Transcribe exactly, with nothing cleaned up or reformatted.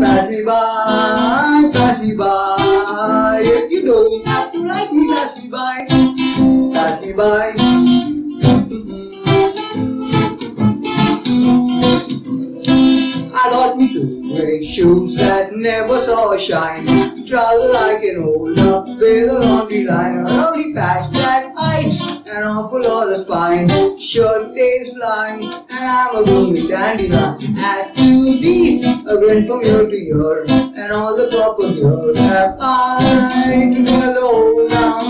Pass me by, pass me by. If you don't have to like me, pass me by, pass me by. I got me two gray shoes that never saw a shine. Travel like an old up with a laundry line. A lovely patch that hides an awful lot of spine. Shirt stays flying and I'm a gloomy dandelion. Add to these a grin from year to year, and all the proper girls have I to do the whole down.